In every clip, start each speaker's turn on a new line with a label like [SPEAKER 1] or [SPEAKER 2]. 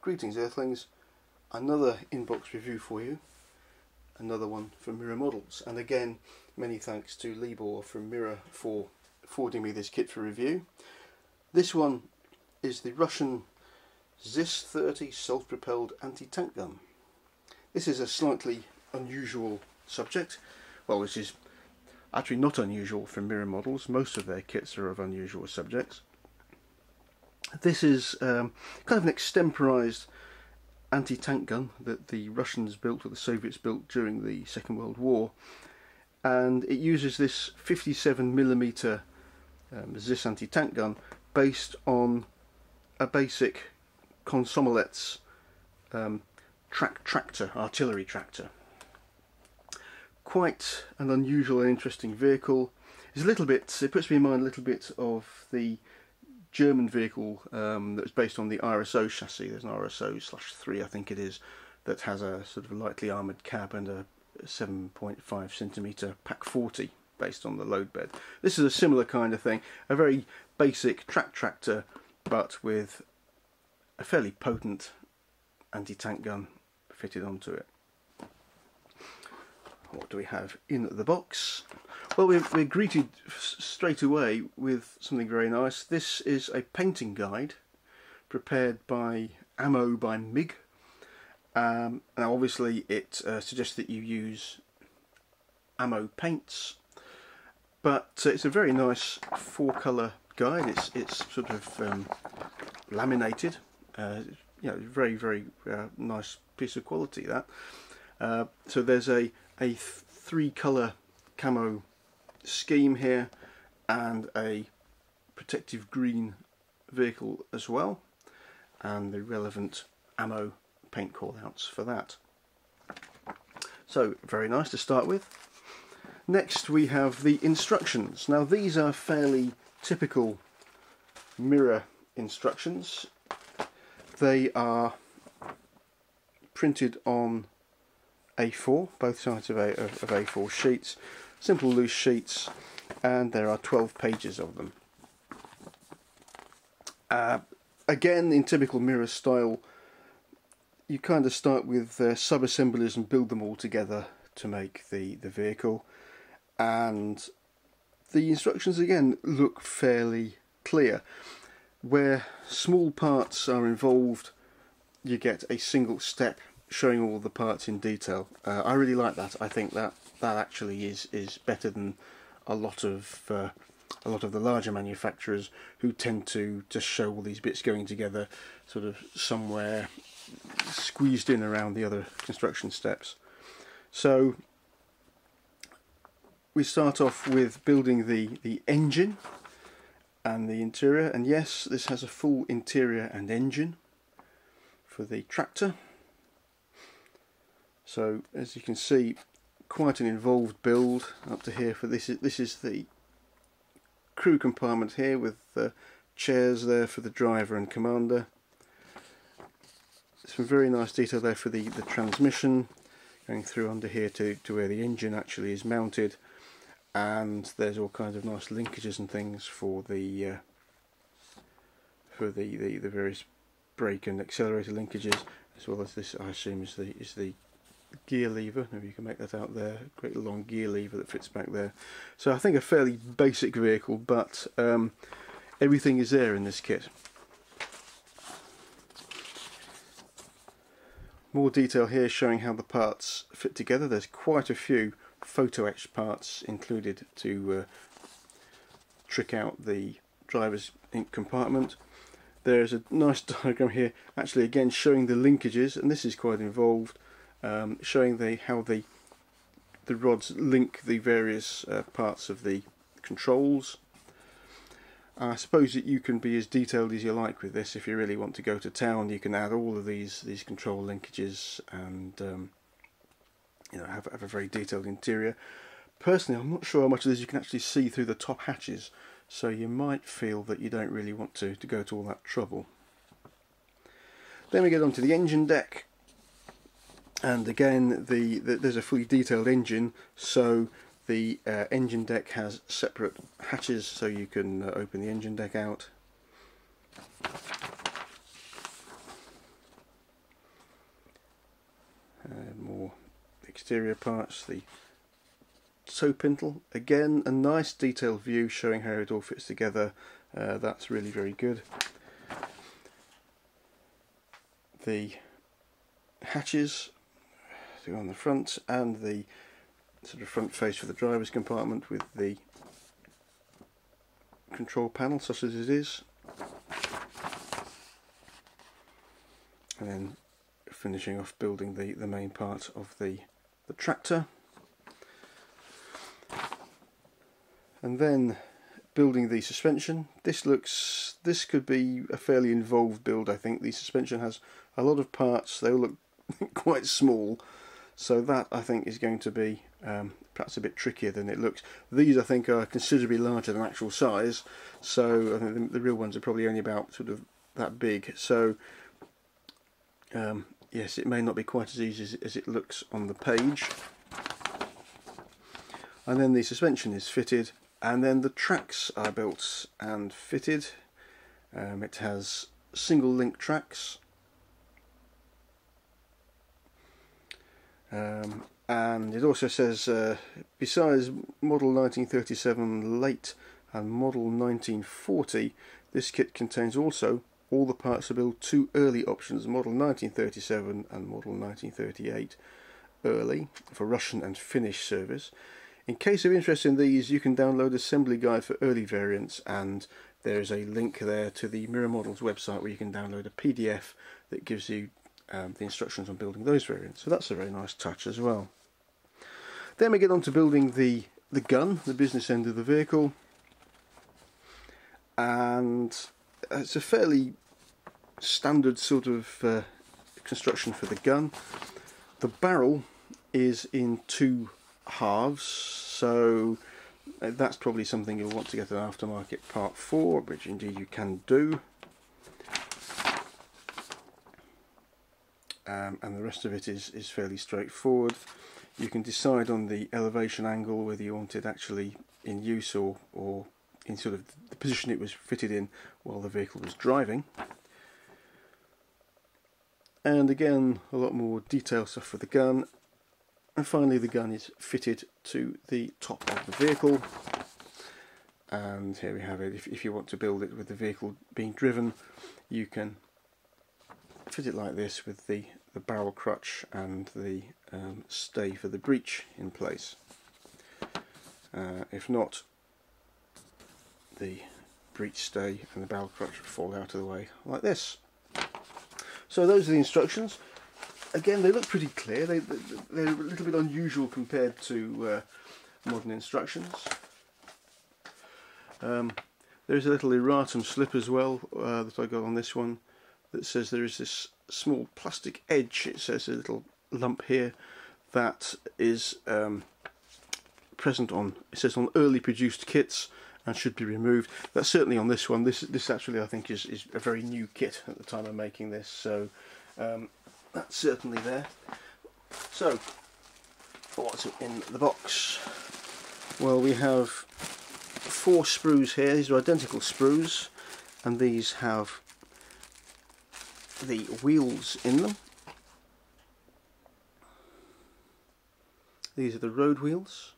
[SPEAKER 1] Greetings Earthlings, another inbox review for you, another one from Mirror Models, and again many thanks to Libor from Mirror for forwarding me this kit for review. This one is the Russian ZiS-30 self-propelled anti-tank gun. This is a slightly unusual subject. Well, this is actually not unusual for Mirror Models. Most of their kits are of unusual subjects. This is kind of an extemporised anti-tank gun that the Russians built, or the Soviets built, during the Second World War, and it uses this 57mm ZiS anti-tank gun based on a basic Komsomolets tractor, artillery tractor. Quite an unusual and interesting vehicle. It's a little bit, it puts me in mind a little bit of the German vehicle that was based on the RSO chassis. There's an RSO/3, I think it is, that has a sort of lightly armoured cab and a 7.5cm Pak 40 based on the load bed. This is a similar kind of thing, a very basic tractor, but with a fairly potent anti-tank gun fitted onto it. What do we have in the box? Well, we're greeted straight away with something very nice. This is a painting guide prepared by Ammo by MiG. Now obviously it suggests that you use ammo paints, but it's a very nice 4-colour guide. It's sort of laminated. You know, very nice piece of quality, that. So there's a 3-colour camo scheme here and a protective green vehicle as well, and the relevant ammo paint callouts for that. So very nice to start with. Next we have the instructions. Now these are fairly typical Mirror instructions. They are printed on A4, both sides of A4 sheets, simple loose sheets, and there are 12 pages of them. Again, in typical Mirror style, you kind of start with sub-assemblies and build them all together to make the vehicle, and the instructions again look fairly clear. Where small parts are involved, you get a single step showing all the parts in detail. I really like that. I think that actually is better than a lot of the larger manufacturers, who tend to just show all these bits going together sort of somewhere squeezed in around the other construction steps. So we start off with building the engine and the interior, and yes, this has a full interior and engine for the tractor. So as you can see, quite an involved build up to here. For this is the crew compartment here, with the chairs there for the driver and commander. Some very nice detail there for the transmission, going through under here to where the engine actually is mounted, and there's all kinds of nice linkages and things for the various brake and accelerator linkages, as well as this, I assume, is the gear lever. Maybe you can make that out there. Great long gear lever that fits back there. So I think a fairly basic vehicle, but everything is there in this kit. More detail here showing how the parts fit together. There's quite a few photo etched parts included to trick out the driver's ink compartment. There's a nice diagram here, actually again showing the linkages, and this is quite involved, showing how the rods link the various parts of the controls. I suppose that you can be as detailed as you like with this. If you really want to go to town, you can add all of these control linkages and you know, have a very detailed interior. Personally, I'm not sure how much of this you can actually see through the top hatches, so you might feel that you don't really want to go to all that trouble. Then we get on to the engine deck, and again there's a fully detailed engine, so the engine deck has separate hatches so you can open the engine deck out. exterior parts, the toe pintle. Again, a nice detailed view showing how it all fits together. That's really very good. The hatches on the front, and the sort of front face for the driver's compartment with the control panel, such as it is, and then finishing off building the main part of the tractor, and then building the suspension. This could be a fairly involved build. I think the suspension has a lot of parts. They all look quite small, so that I think is going to be perhaps a bit trickier than it looks. These I think are considerably larger than actual size, so I think the real ones are probably only about sort of that big. So yes, it may not be quite as easy as it looks on the page. And then the suspension is fitted, and then the tracks are built and fitted. It has single link tracks, and it also says besides model 1937 late and model 1940, this kit contains also all the parts to build two early options, model 1937 and model 1938 early, for Russian and Finnish service. In case of interest in these, you can download assembly guide for early variants, and there is a link there to the Mirror Models website where you can download a PDF that gives you the instructions on building those variants. So that's a very nice touch as well. Then we get on to building the gun, the business end of the vehicle, and it's a fairly standard sort of construction for the gun. The barrel is in two halves, so that's probably something you'll want to get an aftermarket part for, which indeed you can do. And the rest of it is fairly straightforward. You can decide on the elevation angle whether you want it actually in use or in sort of the position it was fitted in while the vehicle was driving. And again, a lot more detailed stuff for the gun. And finally, the gun is fitted to the top of the vehicle. And here we have it. If you want to build it with the vehicle being driven, you can fit it like this with the barrel crutch and the stay for the breech in place. If not, the breech stay and the barrel crutch fall out of the way like this. So those are the instructions. Again, they look pretty clear. They're a little bit unusual compared to modern instructions. There's a little erratum slip as well that I got on this one that says there is this small plastic edge. It says a little lump here that is present on, it says on early produced kits and should be removed. That's certainly on this one. This actually I think is a very new kit at the time of making this, so that's certainly there. So what's in the box? Well, we have 4 sprues here. These are identical sprues, and these have the wheels in them. These are the road wheels,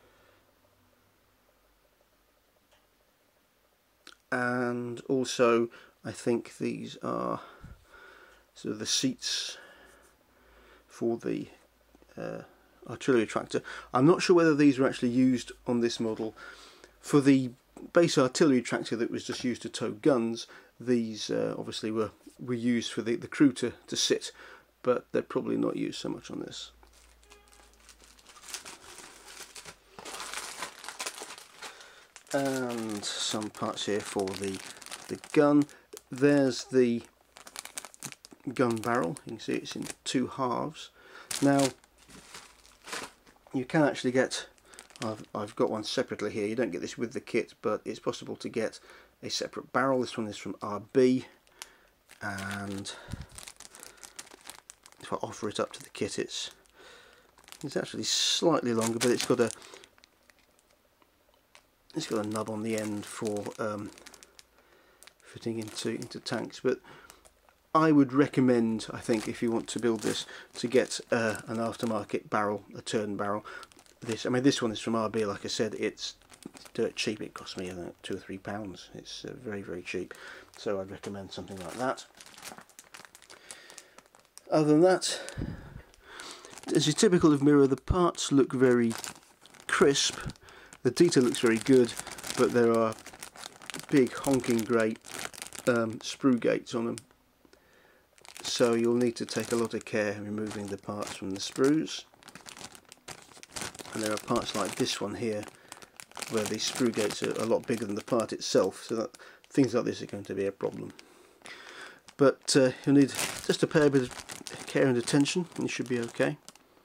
[SPEAKER 1] and also I think these are sort of the seats for the artillery tractor. I'm not sure whether these were actually used on this model. For the base artillery tractor that was just used to tow guns, these obviously were used for the crew to sit, but they're probably not used so much on this. And some parts here for the gun. There's the gun barrel. You can see it's in 2 halves. Now you can actually get, I've got one separately here. You don't get this with the kit, but it's possible to get a separate barrel. This one is from RB, and if I offer it up to the kit, it's actually slightly longer, but it's got a nub on the end for fitting into tanks. But I would recommend, I think, if you want to build this, to get an aftermarket barrel, a turn barrel. I mean, this one is from RB. Like I said, it's dirt cheap. It cost me, I don't know, £2 or £3. It's very, very cheap. So I'd recommend something like that. Other than that, as is typical of Mirror, the parts look very crisp. The detail looks very good, but there are big honking great sprue gates on them. So you'll need to take a lot of care in removing the parts from the sprues. And there are parts like this one here where the sprue gates are a lot bigger than the part itself, so that things like this are going to be a problem. But you'll need just to pay a bit of care and attention and you should be okay.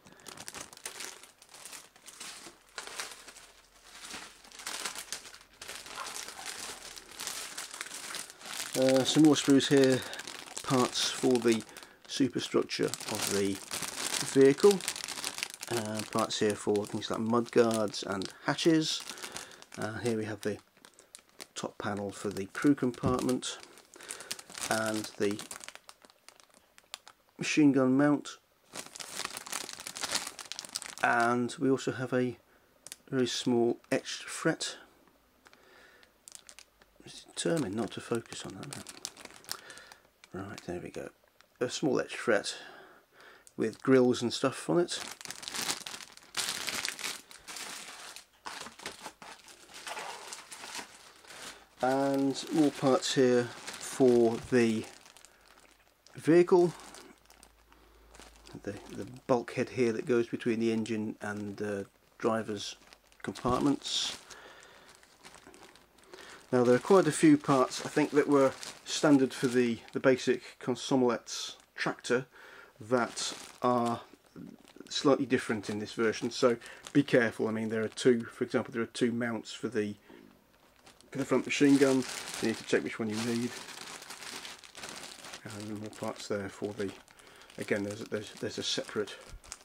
[SPEAKER 1] Some more sprues here, parts for the superstructure of the vehicle, parts here for things like mudguards and hatches. Here we have the top panel for the crew compartment and the machine gun mount, and we also have a very small etched fret. I was determined not to focus on that. Right, there we go. A small etched fret with grills and stuff on it. And more parts here for the vehicle. The bulkhead here that goes between the engine and the driver's compartments. Now there are quite a few parts I think that were standard for the basic Consomelets tractor that are slightly different in this version, so be careful. I mean, there are two, for example, there are two mounts for the front machine gun. You need to check which one you need. And more parts there for the, again there's a separate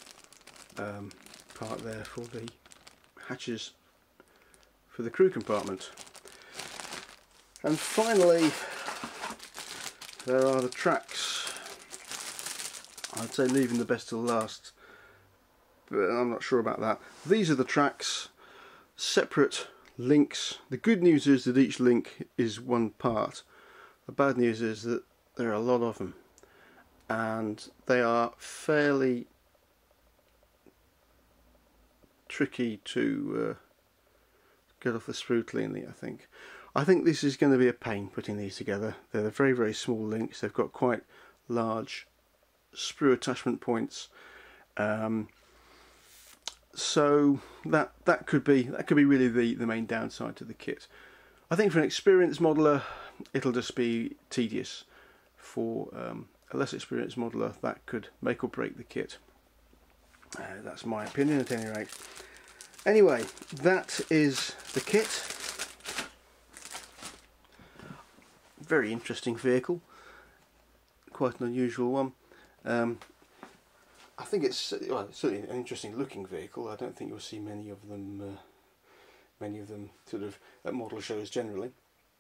[SPEAKER 1] part there for the hatches for the crew compartment. And finally there are the tracks. I'd say leaving the best till last, but I'm not sure about that. These are the tracks, separate links. The good news is that each link is one part. The bad news is that there are a lot of them and they are fairly tricky to get off the sprue cleanly, I think this is going to be a pain putting these together. They're very, very small links. They've got quite large sprue attachment points, so that could be really the main downside to the kit. I think for an experienced modeler it'll just be tedious. For a less experienced modeler, that could make or break the kit. That's my opinion at any rate. Anyway, that is the kit. Very interesting vehicle, quite an unusual one. I think it's certainly an interesting looking vehicle. I don't think you'll see many of them sort of at model shows generally.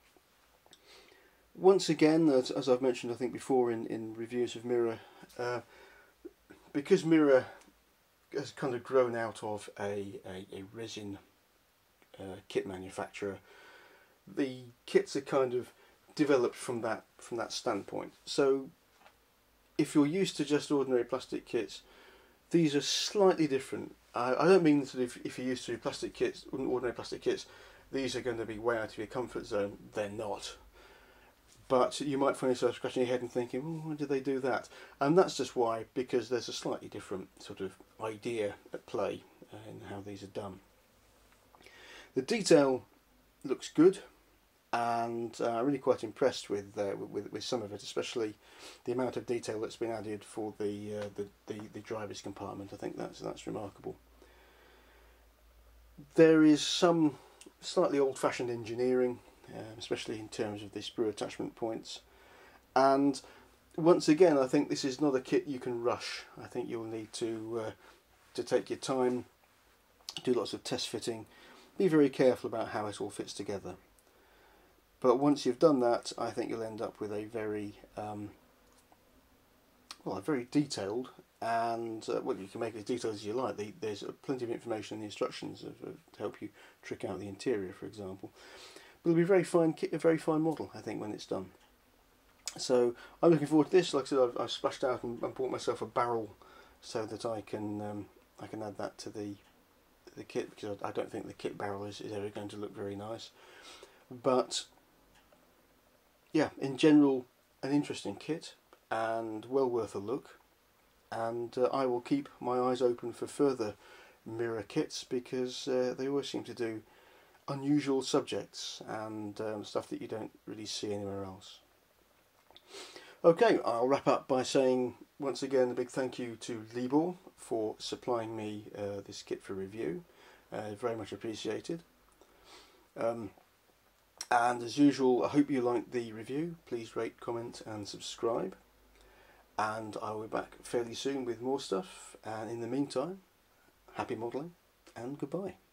[SPEAKER 1] Once again, as I've mentioned I think before in reviews of Mirror, because Mirror has kind of grown out of a resin kit manufacturer, the kits are kind of developed from that standpoint. So if you're used to just ordinary plastic kits, these are slightly different. I don't mean that if you're used to plastic kits, ordinary plastic kits, these are going to be way out of your comfort zone. They're not. But you might find yourself scratching your head and thinking, oh, why did they do that? And that's just why, because there's a slightly different sort of idea at play in how these are done. The detail looks good, and I'm really quite impressed with some of it, especially the amount of detail that's been added for the driver's compartment. I think that's remarkable. There is some slightly old-fashioned engineering, especially in terms of the sprue attachment points, and once again I think this is not a kit you can rush. I think you'll need to take your time, do lots of test fitting, be very careful about how it all fits together. But once you've done that, I think you'll end up with a very well, very detailed, and well, you can make it as detailed as you like. There's plenty of information in the instructions to help you trick out the interior, for example. But it'll be a very fine kit, a very fine model, I think, when it's done. So I'm looking forward to this. Like I said, I've splashed out and bought myself a barrel so that I can add that to the kit, because I don't think the kit barrel is ever going to look very nice. But yeah, in general, an interesting kit and well worth a look. And I will keep my eyes open for further mirror kits, because they always seem to do unusual subjects and stuff that you don't really see anywhere else. Okay, I'll wrap up by saying once again a big thank you to Libor for supplying me this kit for review. Very much appreciated. And as usual, I hope you liked the review. Please rate, comment and subscribe. And I will be back fairly soon with more stuff. And in the meantime, happy modelling and goodbye.